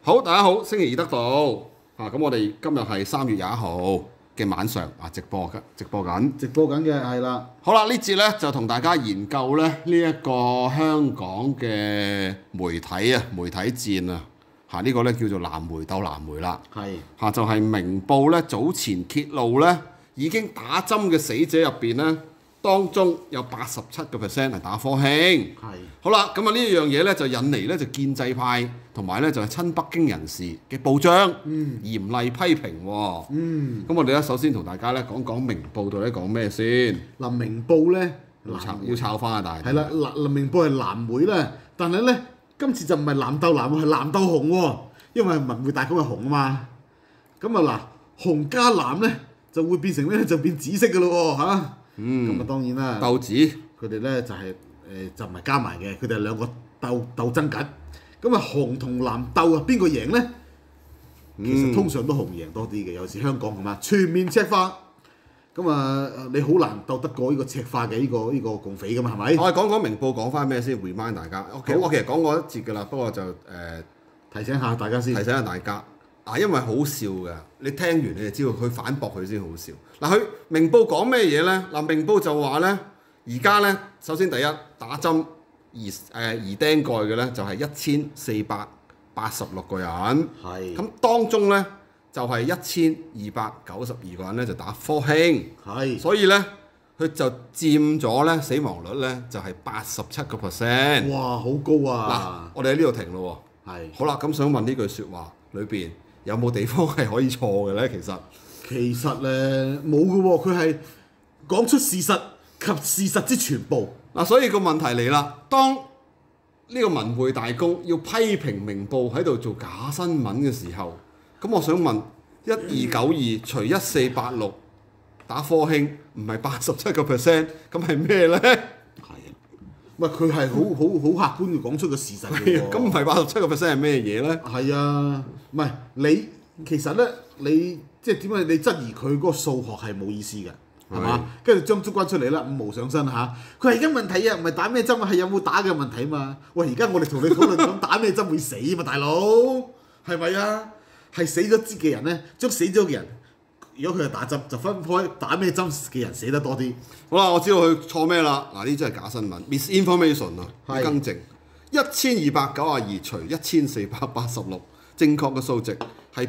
好，大家好，星期二得到咁我哋今日係3月21號嘅晚上直播緊。 直播緊嘅係啦。 好啦，呢節咧就同大家研究咧呢一個香港嘅媒體戰呢個咧叫做藍媒鬥藍媒啦。 係就係明報咧早前揭露咧已經打針嘅死者入邊咧，當中有87%係打科興。 係好啦，咁啊呢樣嘢咧就引嚟咧就建制派同埋咧就係親北京人士嘅報章嚴厲批評喎。咁我哋咧首先同大家咧講講明報到底講咩先。 嗱，明報咧要抄翻啊，但係係啦，嗱，明報係藍媒咧，但係咧今次就唔係藍鬥藍，係藍鬥紅喎，因為文匯大公係紅啊嘛。咁啊嗱，紅加藍咧就會變成咧就變紫色嘅咯喎嚇。咁啊當然啦， 鬥紫佢哋咧就係就唔係加埋嘅，佢哋係兩個鬥爭緊。咁啊紅同藍鬥啊，邊個贏咧？其實通常都紅贏多啲嘅，尤其是香港係嘛，全面赤化。咁啊你好難鬥得過呢個赤化嘅呢個共匪㗎嘛，係咪？ 我哋講講明報講翻咩先 remind 大家。我其實講過一節㗎啦，不過就提醒下大家先。 提醒下大家因為好笑嘅，你聽完你就知道佢反駁佢先好笑。佢明報講咩嘢咧？明報就話咧，而家咧首先第一打針疑釘蓋嘅咧就係1486個人。 係。 咁當中咧就係1292個人咧就打科興。 係。 所以咧佢就佔咗咧死亡率咧就係87%。 哇，好高啊！ 我哋喺呢度停咯喎。 係。 好啦，咁想問呢句説話裏邊有冇地方係可以錯嘅咧？ 其實冇嘅喎，佢係講出事實及事實之全部。 所以個問題嚟啦，當呢個文匯大公要批評明報喺度做假新聞嘅時候，咁我想問1292除1486打科興唔係87%，咁係咩咧？ 係啊，唔係佢係好客觀嘅講出個事實嘅喎。 咁唔係87%係咩嘢咧？ 係啊，唔係你其實咧，你即係點解你質疑佢嗰個數學係冇意思嘅，係嘛？跟住將竹關出嚟啦，五毛上身嚇。佢係而家問題啊，唔係打咩針啊，係有冇打嘅問題嘛。喂，而家我哋同你討論講打咩針會死嘛，大佬係咪啊？係死咗嘅人咧，將死咗嘅人，如果佢係打針，就分開打咩針嘅人死得多啲。 好啦，我知道佢錯咩啦。呢啲真係假新聞 ，misinformation 啊，要更正。1292除1486，正確嘅數值係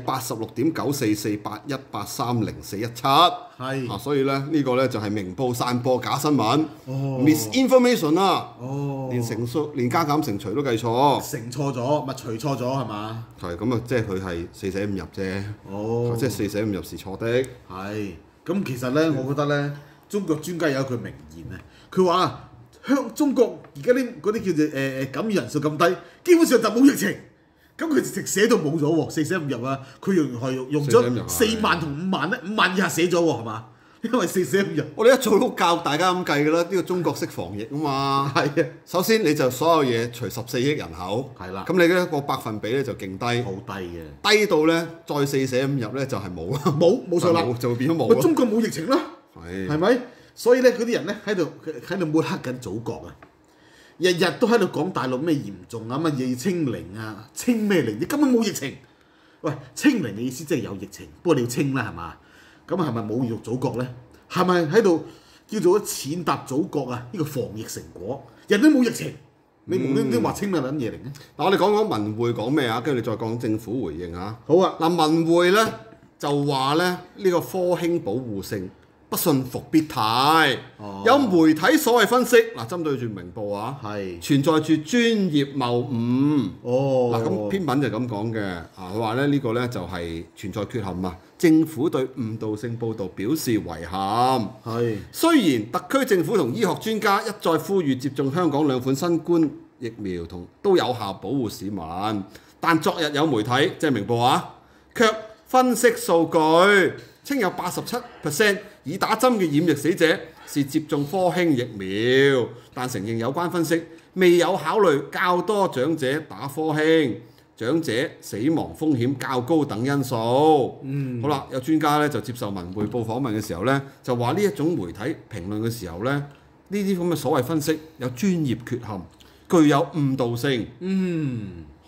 86.94481830417。 係。 所以咧呢個咧就係明報散播假新聞，misinformation 啊。連加減乘除都計錯。 乘錯咗，咪除錯咗係嘛？ 係咁啊，即係佢係四捨五入啫。即係四捨五入是錯的。 係。咁其實咧，我覺得咧，中國專家有一句名言啊，佢話中國而家啲嗰啲叫做感染人數咁低，基本上就冇疫情。咁佢直寫到冇咗喎，四捨五入啊！佢用咗4萬同5萬咧，5萬以下寫咗喎，係嘛？因為四捨五入。 我哋一早都教大家咁計㗎啦，呢個中國式防疫啊嘛。 係啊。 首先你就所有嘢除14億人口。 係啦。 咁你嗰個百分比咧就勁低。 好低嘅。 低到咧再四捨五入咧就係冇啦。 冇錯啦。 就變咗冇啦。 中國冇疫情啦。係咪？所以咧嗰啲人咧喺度抹黑緊祖國啊！日日都喺度講大陸咩嚴重啊，乜嘢要清零啊，清咩零？你根本冇疫情。喂，清零嘅意思即係有疫情，不過你要清啦係嘛？咁係咪侮辱祖國咧？係咪喺度叫做踐踏祖國啊？呢個防疫成果，人都冇疫情，你無端端話清咩撚嘢嚟咧？ 我哋講講文匯講咩啊？跟住你再講政府回應啊。 好啊。 文匯咧就話咧呢個科興保護性。不信復必泰，有媒體所謂分析針對住明報存在住專業謬誤。咁篇文就咁講嘅，佢話呢個呢就係存在缺陷啊，政府對誤導性報導表示遺憾。雖然特區政府同醫學專家一再呼籲接種香港2款新冠疫苗都有效保護市民，但昨日有媒體即係明報卻分析數據，稱有87%已打針嘅染疫死者是接種科興疫苗，但承認有關分析未有考慮較多長者打科興、長者死亡風險較高等因素。好啦，有專家咧就接受文匯報訪問嘅時候咧，就話呢一種媒體評論嘅時候咧，呢啲咁嘅所謂分析有專業缺陷，具有誤導性。好啦。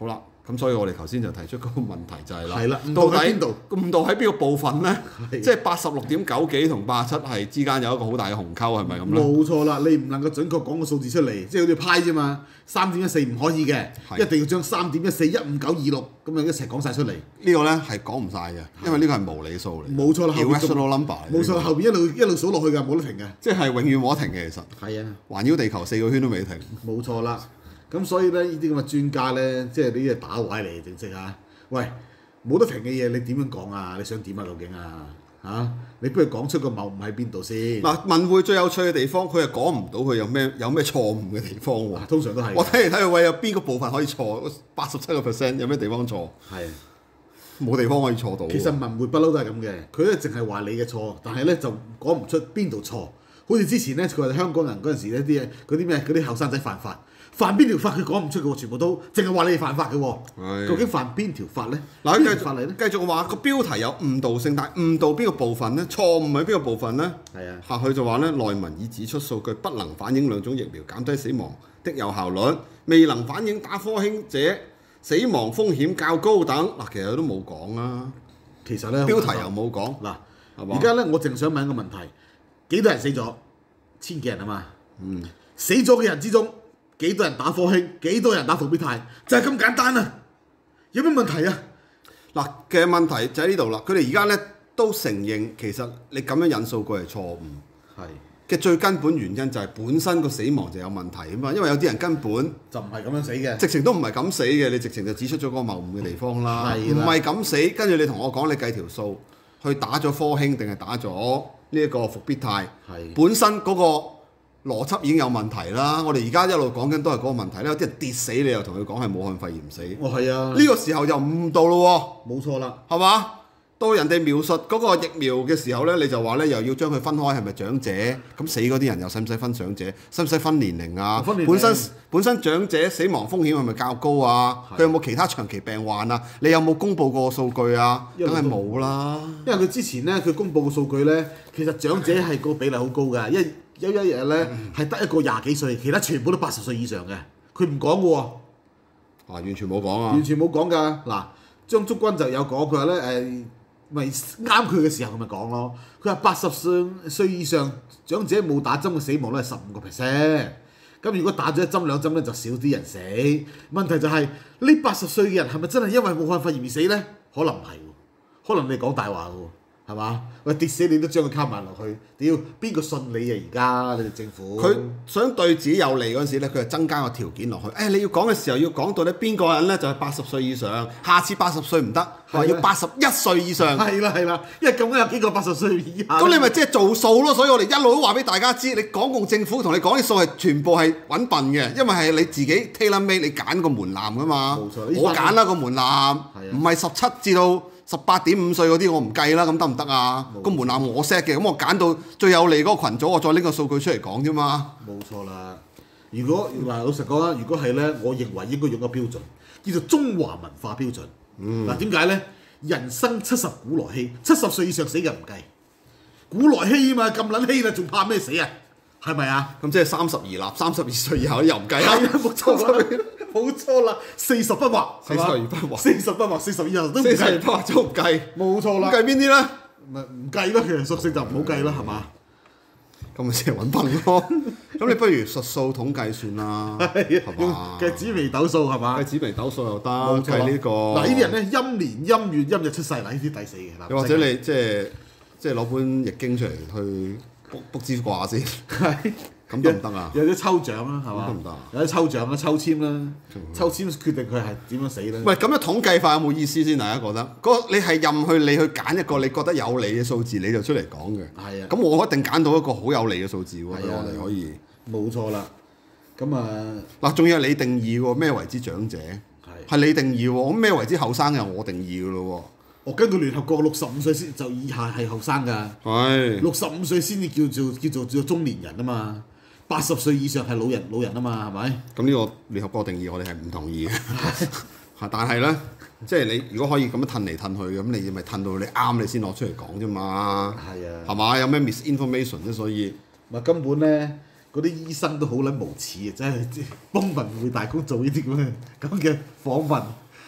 咁所以我哋頭先就提出嗰個問題就係啦， 係啦， 到底誤導誤導喺邊個部分咧？即係86.9幾同87係之間有一個好大嘅鴻溝，係咪咁咧？ 冇錯啦，你唔能夠準確講個數字出嚟，即係好似派啫嘛，3.14唔可以嘅，一定要將3.14159626咁樣一齊講晒出嚟。 呢個咧係講唔晒嘅，因為呢個係無理數嚟。 冇錯啦 ，irrational number。 冇錯，後邊一路數落去㗎，冇得停嘅。 即係永遠冇得停嘅，其實。 係啊， 環繞地球4個圈都未停。 冇錯啦。咁所以咧，呢啲咁嘅專家咧，即係呢啲係打壞嚟正式嚇。喂，冇得停嘅嘢，你點樣講啊？你想點啊？究竟啊？嚇，你不如講出個謬誤喺邊度先？ 嗱，文匯最有趣嘅地方，佢係講唔到佢有咩錯誤嘅地方喎。 通常都係。 我睇嚟睇去，喂，有邊個部分可以錯？87%有咩地方錯？ 係。 冇地方可以錯到。 其實文匯不嬲都係咁嘅，佢咧淨係話你嘅錯，但係咧就講唔出邊度錯。好似之前咧，佢話香港人嗰陣時咧嗰啲後生仔犯法，犯邊條法佢講唔出嘅喎，全部都淨係話你哋犯法嘅喎。究竟犯邊條法咧？ 嗱，繼續話個標題有誤導性，但係誤導邊個部分咧？錯誤喺邊個部分咧？係啊。下去就話咧，內文已指出數據不能反映兩種疫苗減低死亡的有效率，未能反映打科興者死亡風險較高等。嗱，其實都冇講啦。 其實咧， 標題又冇講。 嗱，而家咧，我淨想問一個問題：幾多人死咗？1000幾人啊嘛。死咗嘅人之中，幾多人打科興？幾多人打復必泰？就係咁簡單啊！有咩問題啊？ 嗱嘅問題就喺呢度啦。佢哋而家咧都承認，其實你咁樣引數據係錯誤。係。嘅最根本原因就係本身個死亡就有問題啊嘛，因為有啲人根本就唔係咁樣死嘅， 直情都唔係咁死嘅，你直情就指出咗個謬誤嘅地方啦，唔係咁死，跟住你同我講你計條數，去打咗科興定係打咗呢一個復必泰，本身嗰個邏輯已經有問題啦。我哋而家一路講緊都係嗰個問題啦，有啲人跌死你又同佢講係武漢肺炎死， 係啊， 呢個時候就誤導咯喎， 冇錯啦， 係嘛？到人哋描述嗰個疫苗嘅時候咧，你就話咧又要將佢分開係咪長者？咁死嗰啲人又使唔使分長者？使唔使分年齡啊？本身長者死亡風險係咪較高啊？佢有冇其他長期病患啊？你有冇公佈過數據啊？梗係冇啦。因為佢之前咧，佢公佈嘅數據咧，其實長者係個比例好高㗎，有一日咧係得一個20幾歲，其他全部都80歲以上嘅，佢唔講嘅喎。 完全冇講啊！ 完全冇講㗎。嗱，張竹君就有講，佢話咧咪啱佢嘅時候，佢咪講咯。佢話80歲以上長者冇打針嘅死亡率係15%。咁如果打咗1針2針咧，就少啲人死。問題就係呢80歲嘅人係咪真係因為武漢肺炎而死咧？可能唔係喎，可能你講大話喎。係嘛？喂，跌死你都將佢卡埋落去，屌邊個信你啊？而家你哋政府佢想對自己有利嗰陣時咧，佢就增加個條件落去。你要講嘅時候要講到咧邊個人咧就係80歲以上，下次80歲唔得，係要81歲以上。 係啦，因為咁樣有幾個80歲以下。 咁你咪即係做數咯，所以我哋一路都話俾大家知，你港共政府同你講啲數係全部係揾笨嘅，因為係你自己 tailor made，你揀個門檻噶嘛。冇錯，我揀啦個門檻，唔係17至到18.5歲嗰啲我唔計啦，咁得唔得啊？個門檻我 set 嘅，咁我揀到最有利嗰個群組，我再拎個數據出嚟講啫嘛。 冇錯啦。如果老實講啦，如果係咧，我認為應該用個標準，叫做中華文化標準。嗱，點解咧？人生70古來稀，70歲以上死嘅唔計，古來稀啊嘛，咁撚稀啦，仲怕咩死啊？係咪啊？ 咁即係32立，32歲以後又唔計啦。 冇錯啦，40不惑 ，40不惑 ，40不惑，40以後都唔計 ，40不惑都唔計。 冇錯啦。 計邊啲咧？ 咪唔計咯，其實屬性就唔好計啦，係嘛？ 咁咪先係揾笨咯。咁你不如術數統計算啦，係嘛？ 計紫微斗數係嘛？ 計紫微斗數又得，計呢個。 嗱，呢啲人咧陰年陰月陰日出世，嗱呢啲抵死嘅。 又或者你即係攞本易經出嚟去卜支卦先，咁得唔得啊？ 有啲抽獎啦，係嘛？ 得唔得？ 有啲抽獎啦，抽籤啦，抽籤決定佢係點樣死咧。 喂，咁樣統計法有冇意思先？大家覺得你係任你去揀一個你覺得有利嘅數字，你就出嚟講嘅。係啊。咁我一定揀到一個好有利嘅數字喎，對我哋可以。冇錯啦。咁嗱，仲要係你定義喎，咩為之長者？係你定義喎，咁咩為之後生又我定義嘅咯喎。 根據聯合國65歲先就以下係後生㗎。係。65歲先至叫做中年人啊嘛。80歲以上係老人啊嘛，係咪？ 咁呢個聯合國定義我哋係唔同意嘅。但係咧，即係你如果可以咁樣褪嚟褪去，咁你咪褪到你啱你先攞出嚟講啫嘛。係啊。係嘛？有咩 misinformation 啫？所以咪根本咧，嗰啲醫生都好撚無恥啊！真係幫文匯大公做呢啲咁嘅訪問。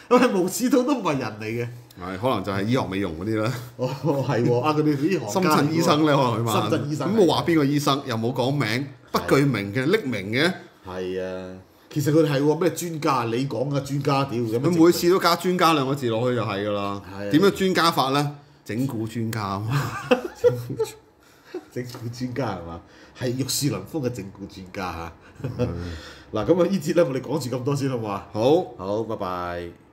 喂，無刺刀都唔係人嚟嘅。 係，可能就係醫學美容嗰啲啦。 哦，係喎，佢哋啲行深圳醫生咧，可能佢話。 深圳醫生。 咁冇話邊個醫生，又冇講名，不具名嘅，匿名嘅。 係啊，其實佢哋係喎咩專家？你講嘅專家屌咁。 佢每次都加專家兩個字落去就係㗎啦。點樣專家法咧？整蠱專家啊嘛。 整蠱專家係嘛？係玉樹臨風嘅整蠱專家嚇。嗱咁啊，呢節咧我哋講住咁多先好嘛？ 好， 好，拜拜。